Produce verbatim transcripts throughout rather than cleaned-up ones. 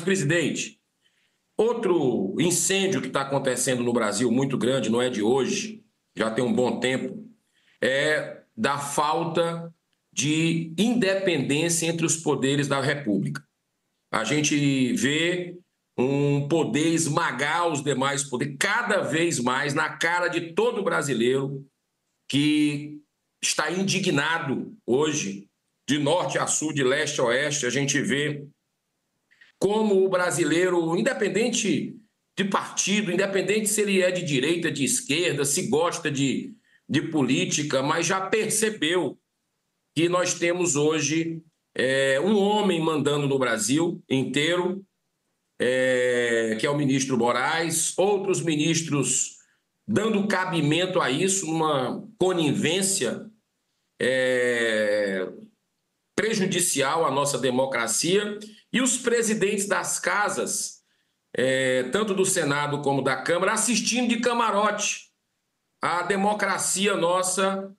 presidente, outro incêndio que está acontecendo no Brasil muito grande, não é de hoje, já tem um bom tempo, é da falta de independência entre os poderes da República. A gente vê um poder esmagar os demais poderes cada vez mais na cara de todo brasileiro que está indignado hoje, de norte a sul, de leste a oeste. A gente vê como o brasileiro, independente de partido, independente se ele é de direita, de esquerda, se gosta de, de política, mas já percebeu que nós temos hoje é, um homem mandando no Brasil inteiro, é, que é o ministro Moraes, outros ministros dando cabimento a isso, uma conivência é, prejudicial à nossa democracia, e os presidentes das casas, é, tanto do Senado como da Câmara, assistindo de camarote. A democracia nossa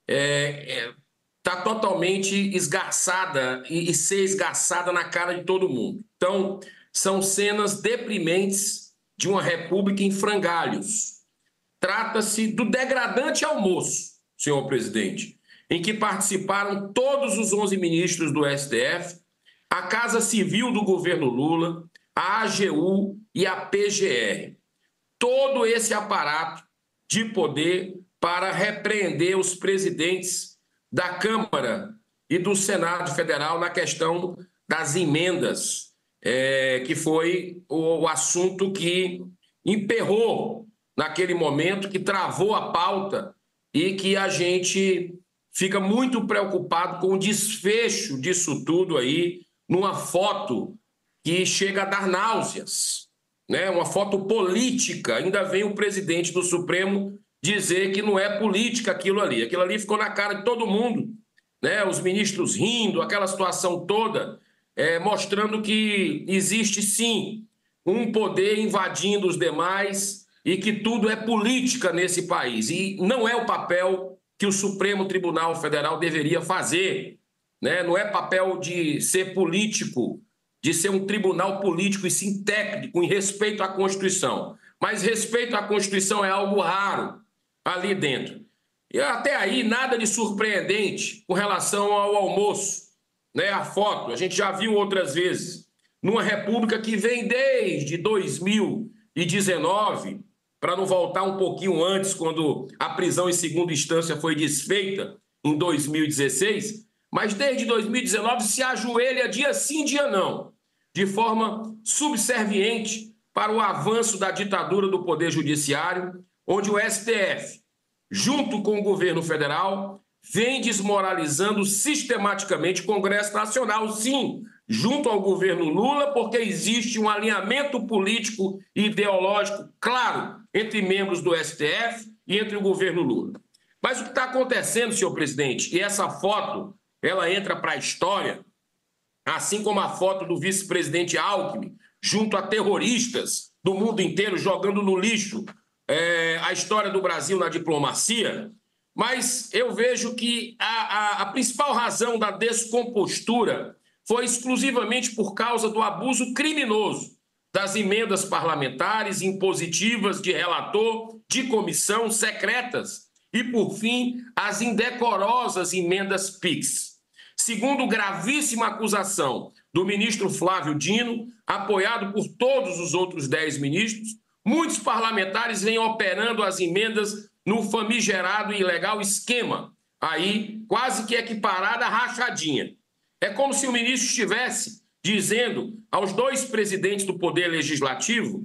é, é, está totalmente esgarçada e, e ser esgarçada na cara de todo mundo. Então, são cenas deprimentes de uma república em frangalhos. Trata-se do degradante almoço, senhor presidente, em que participaram todos os onze ministros do S T F, a Casa Civil do governo Lula, a A G U e a P G R. Todo esse aparato de poder para repreender os presidentes da Câmara e do Senado Federal na questão das emendas, é, que foi o, o assunto que emperrou naquele momento, que travou a pauta e que a gente fica muito preocupado com o desfecho disso tudo aí, numa foto que chega a dar náuseas, né? Uma foto política. Ainda vem o presidente do Supremo dizer que não é política aquilo ali. Aquilo ali ficou na cara de todo mundo, né? Os ministros rindo, aquela situação toda, é, mostrando que existe sim um poder invadindo os demais e que tudo é política nesse país. E não é o papel que o Supremo Tribunal Federal deveria fazer, né? Não é papel de ser político, de ser um tribunal político e sim técnico, em respeito à Constituição. Mas respeito à Constituição é algo raro ali dentro. E até aí nada de surpreendente com relação ao almoço, né? A foto, a gente já viu outras vezes, numa república que vem desde dois mil e dezenove, para não voltar um pouquinho antes, quando a prisão em segunda instância foi desfeita em dois mil e dezesseis, mas desde dois mil e dezenove se ajoelha dia sim, dia não, de forma subserviente para o avanço da ditadura do Poder Judiciário, onde o S T F, junto com o governo federal, vem desmoralizando sistematicamente o Congresso Nacional, sim, junto ao governo Lula, porque existe um alinhamento político e ideológico claro entre membros do S T F e entre o governo Lula. Mas o que está acontecendo, senhor presidente, e essa foto, ela entra para a história, assim como a foto do vice-presidente Alckmin, junto a terroristas do mundo inteiro, jogando no lixo é, a história do Brasil na diplomacia, mas eu vejo que a, a, a principal razão da descompostura foi exclusivamente por causa do abuso criminoso das emendas parlamentares, impositivas, de relator, de comissão, secretas e, por fim, as indecorosas emendas PIX. Segundo gravíssima acusação do ministro Flávio Dino, apoiado por todos os outros dez ministros, muitos parlamentares vêm operando as emendas no famigerado e ilegal esquema, aí quase que equiparada à rachadinha. É como se o ministro estivesse dizendo aos dois presidentes do Poder Legislativo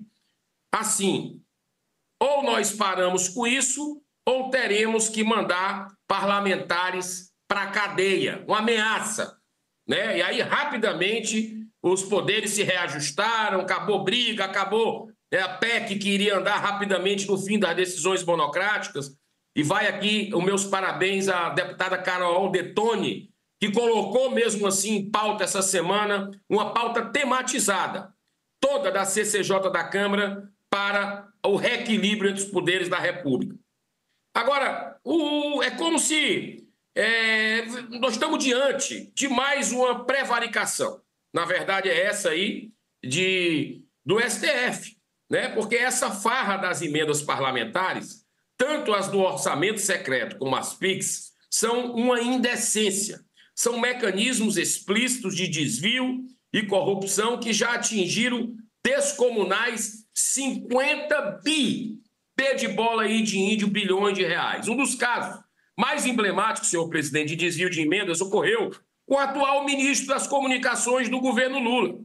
assim: ou nós paramos com isso, ou teremos que mandar parlamentares para a cadeia, uma ameaça, né? E aí, rapidamente, os poderes se reajustaram, acabou briga, acabou é, a P E C que iria andar rapidamente no fim das decisões monocráticas. E vai aqui os meus parabéns à deputada Carol Detoni, que colocou mesmo assim em pauta essa semana, uma pauta tematizada, toda da C C J da Câmara, para o reequilíbrio entre os poderes da República. Agora, o, é como se é, nós estamos diante de mais uma prevaricação. Na verdade, é essa aí, de, do S T F, né? Porque essa farra das emendas parlamentares, tanto as do orçamento secreto como as P I Cs, são uma indecência. São mecanismos explícitos de desvio e corrupção que já atingiram descomunais cinquenta bi, P de bola aí de índio, bilhões de reais. Um dos casos mais emblemáticos, senhor presidente, de desvio de emendas ocorreu com o atual ministro das Comunicações do governo Lula,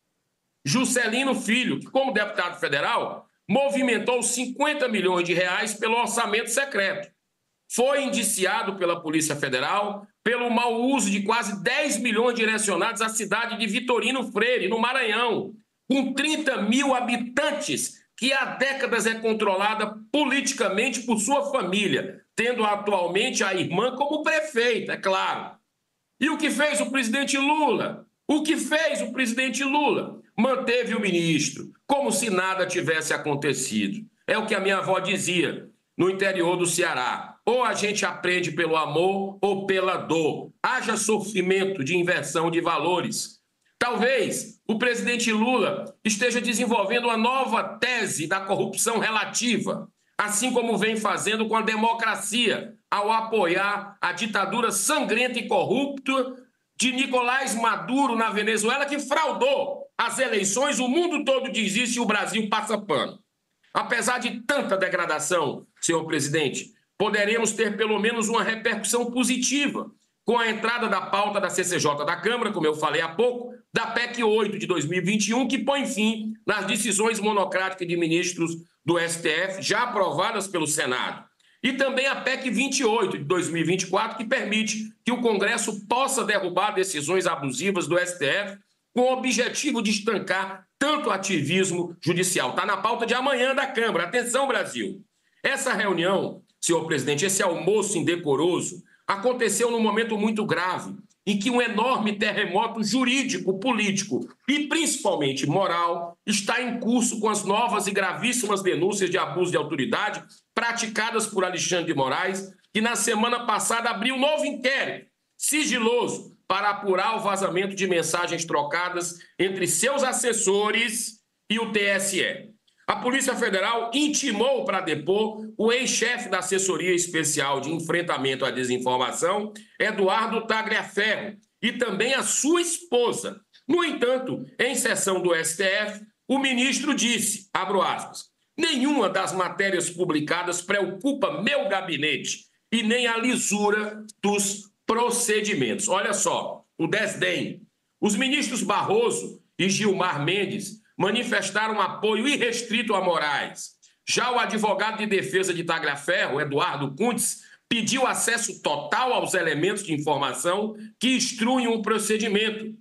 Juscelino Filho, que, como deputado federal, movimentou cinquenta milhões de reais pelo orçamento secreto. Foi indiciado pela Polícia Federal pelo mau uso de quase dez milhões direcionados à cidade de Vitorino Freire, no Maranhão, com trinta mil habitantes, que há décadas é controlada politicamente por sua família, tendo atualmente a irmã como prefeita, é claro. E o que fez o presidente Lula? O que fez o presidente Lula? Manteve o ministro, como se nada tivesse acontecido. É o que a minha avó dizia no interior do Ceará. Ou a gente aprende pelo amor ou pela dor. Haja sofrimento de inversão de valores. Talvez o presidente Lula esteja desenvolvendo uma nova tese da corrupção relativa, assim como vem fazendo com a democracia, ao apoiar a ditadura sangrenta e corrupta de Nicolás Maduro na Venezuela, que fraudou as eleições. O mundo todo diz isso e o Brasil passa pano. Apesar de tanta degradação, senhor presidente, poderemos ter pelo menos uma repercussão positiva com a entrada da pauta da C C J da Câmara, como eu falei há pouco, da P E C oito de dois mil e vinte e um, que põe fim nas decisões monocráticas de ministros do S T F já aprovadas pelo Senado. E também a P E C vinte e oito de dois mil e vinte e quatro, que permite que o Congresso possa derrubar decisões abusivas do S T F com o objetivo de estancar tanto ativismo judicial. Está na pauta de amanhã da Câmara. Atenção, Brasil! Essa reunião, senhor presidente, esse almoço indecoroso, aconteceu num momento muito grave, em que um enorme terremoto jurídico, político e principalmente moral está em curso com as novas e gravíssimas denúncias de abuso de autoridade praticadas por Alexandre de Moraes, que na semana passada abriu um novo inquérito sigiloso para apurar o vazamento de mensagens trocadas entre seus assessores e o T S E. A Polícia Federal intimou para depor o ex-chefe da Assessoria Especial de Enfrentamento à Desinformação, Eduardo Tagliaferro, e também a sua esposa. No entanto, em sessão do S T F, o ministro disse, abro aspas, nenhuma das matérias publicadas preocupa meu gabinete e nem a lisura dos procedimentos. Olha só, o desdém. Os ministros Barroso e Gilmar Mendes manifestaram apoio irrestrito a Moraes. Já o advogado de defesa de Tagliaferro, Eduardo Cuntes, pediu acesso total aos elementos de informação que instruem o procedimento.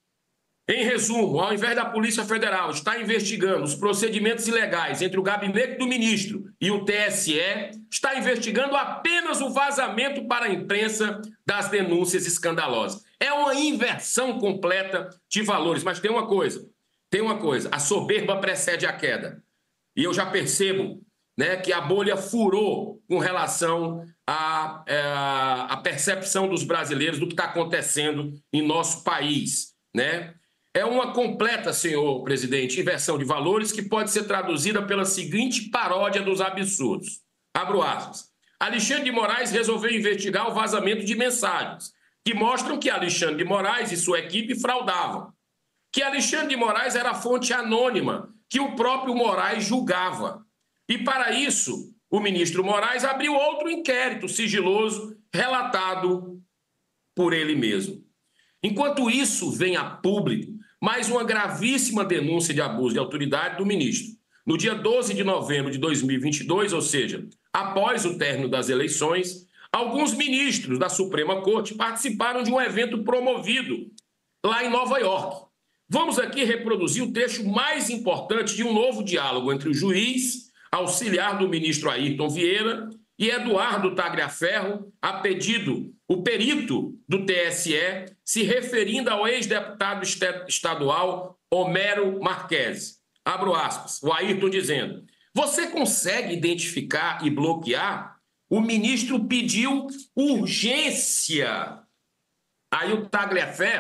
Em resumo, ao invés da Polícia Federal estar investigando os procedimentos ilegais entre o gabinete do ministro e o T S E, está investigando apenas o vazamento para a imprensa das denúncias escandalosas. É uma inversão completa de valores. Mas tem uma coisa, tem uma coisa, a soberba precede a queda. E eu já percebo, né, que a bolha furou com relação à, à, à percepção dos brasileiros do que está acontecendo em nosso país, né? É uma completa, senhor presidente, inversão de valores que pode ser traduzida pela seguinte paródia dos absurdos. Abro aspas. Alexandre de Moraes resolveu investigar o vazamento de mensagens que mostram que Alexandre de Moraes e sua equipe fraudavam. Que Alexandre de Moraes era fonte anônima, que o próprio Moraes julgava. E, para isso, o ministro Moraes abriu outro inquérito sigiloso relatado por ele mesmo. Enquanto isso vem a público, mais uma gravíssima denúncia de abuso de autoridade do ministro. No dia doze de novembro de dois mil e vinte e dois, ou seja, após o término das eleições, alguns ministros da Suprema Corte participaram de um evento promovido lá em Nova York. Vamos aqui reproduzir o trecho mais importante de um novo diálogo entre o juiz, auxiliar do ministro Ayrton Vieira, e Eduardo Tagliaferro, a pedido, o perito do T S E, se referindo ao ex-deputado estadual Homero Marques. Abro aspas, o Ayrton dizendo, você consegue identificar e bloquear? O ministro pediu urgência. Aí o Tagliaferro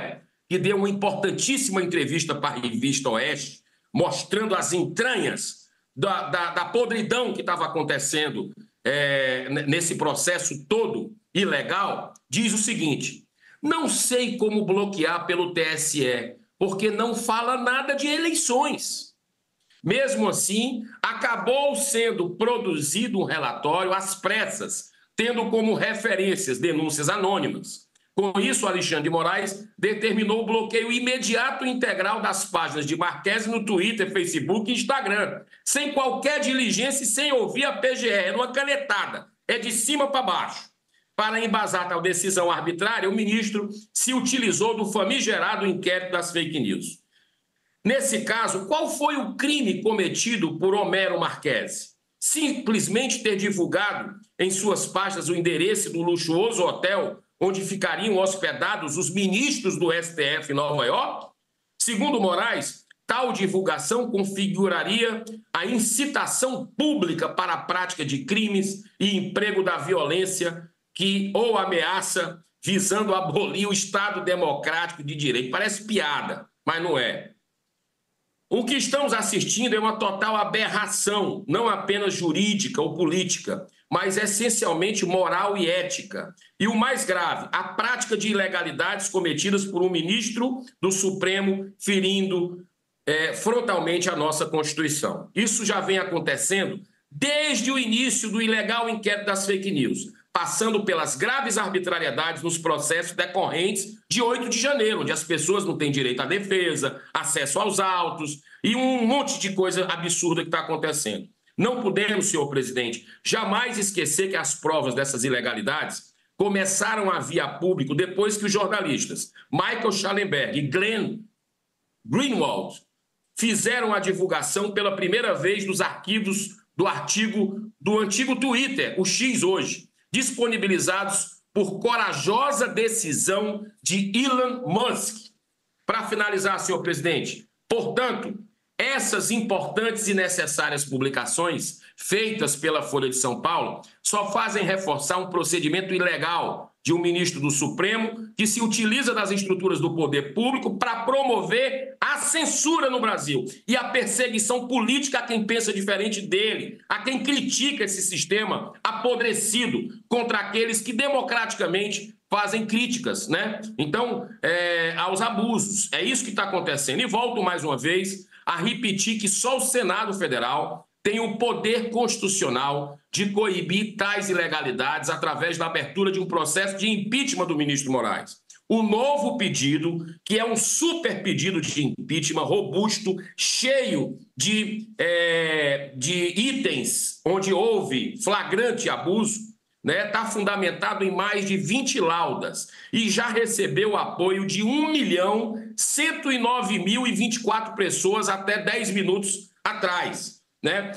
que deu uma importantíssima entrevista para a revista Oeste, mostrando as entranhas da, da, da podridão que estava acontecendo é, nesse processo todo ilegal, diz o seguinte: não sei como bloquear pelo T S E, porque não fala nada de eleições. Mesmo assim, acabou sendo produzido um relatório às pressas, tendo como referências denúncias anônimas. Com isso, Alexandre de Moraes determinou o bloqueio imediato e integral das páginas de Marquesi no Twitter, Facebook e Instagram, sem qualquer diligência e sem ouvir a P G R, numa canetada, é de cima para baixo. Para embasar tal decisão arbitrária, o ministro se utilizou do famigerado inquérito das fake news. Nesse caso, qual foi o crime cometido por Homero Marquesi? Simplesmente ter divulgado em suas páginas o endereço do luxuoso hotel onde ficariam hospedados os ministros do S T F em Nova York? Segundo Moraes, tal divulgação configuraria a incitação pública para a prática de crimes e emprego da violência que ou ameaça visando abolir o Estado democrático de direito. Parece piada, mas não é. O que estamos assistindo é uma total aberração, não apenas jurídica ou política, mas essencialmente moral e ética. E o mais grave, a prática de ilegalidades cometidas por um ministro do Supremo, ferindo é, frontalmente a nossa Constituição. Isso já vem acontecendo desde o início do ilegal inquérito das fake news, passando pelas graves arbitrariedades nos processos decorrentes de oito de janeiro, onde as pessoas não têm direito à defesa, acesso aos autos e um monte de coisa absurda que está acontecendo. Não podemos, senhor presidente, jamais esquecer que as provas dessas ilegalidades começaram a vir a público depois que os jornalistas Michael Schallenberg e Glenn Greenwald fizeram a divulgação pela primeira vez dos arquivos do artigo do antigo Twitter, o X hoje, disponibilizados por corajosa decisão de Elon Musk. Para finalizar, senhor presidente, portanto, essas importantes e necessárias publicações feitas pela Folha de São Paulo só fazem reforçar um procedimento ilegal de um ministro do Supremo que se utiliza das estruturas do poder público para promover a censura no Brasil e a perseguição política a quem pensa diferente dele, a quem critica esse sistema apodrecido contra aqueles que democraticamente fazem críticas, né? Então, é, aos abusos. É isso que está acontecendo. E volto mais uma vez a repetir que só o Senado Federal tem o poder constitucional de coibir tais ilegalidades através da abertura de um processo de impeachment do ministro Moraes. O novo pedido, que é um super pedido de impeachment robusto, cheio de, é, de itens onde houve flagrante abuso, né, está fundamentado em mais de vinte laudas e já recebeu o apoio de um milhão cento e nove mil e vinte e quatro pessoas até dez minutos atrás. Né?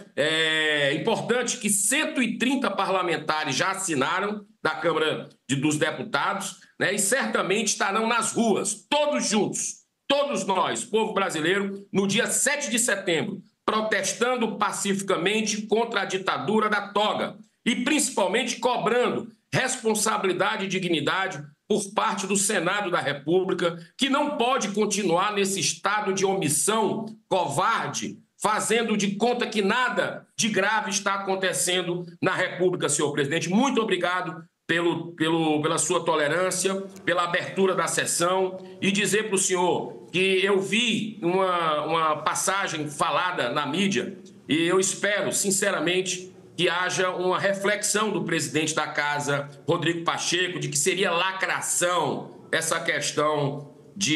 É importante que cento e trinta parlamentares já assinaram da Câmara de, dos Deputados, né? E certamente estarão nas ruas, todos juntos, todos nós, povo brasileiro, no dia sete de setembro, protestando pacificamente contra a ditadura da toga e principalmente cobrando responsabilidade e dignidade por parte do Senado da República, que não pode continuar nesse estado de omissão covarde, fazendo de conta que nada de grave está acontecendo na República, senhor presidente. Muito obrigado pelo, pelo, pela sua tolerância, pela abertura da sessão e dizer para o senhor que eu vi uma, uma passagem falada na mídia e eu espero, sinceramente, que haja uma reflexão do presidente da Casa, Rodrigo Pacheco, de que seria lacração essa questão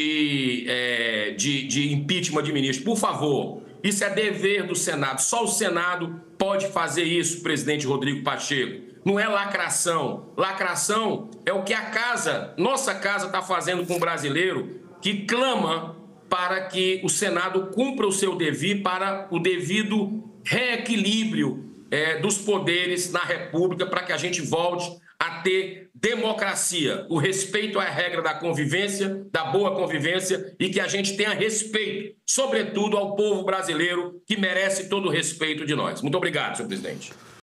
de, é, de, de impeachment de ministro. Por favor, isso é dever do Senado. Só o Senado pode fazer isso, presidente Rodrigo Pacheco. Não é lacração. Lacração é o que a casa, nossa casa, está fazendo com o brasileiro que clama para que o Senado cumpra o seu dever para o devido reequilíbrio é, dos poderes na República, para que a gente volte a ter democracia, o respeito à regra da convivência, da boa convivência, e que a gente tenha respeito, sobretudo ao povo brasileiro, que merece todo o respeito de nós. Muito obrigado, senhor presidente.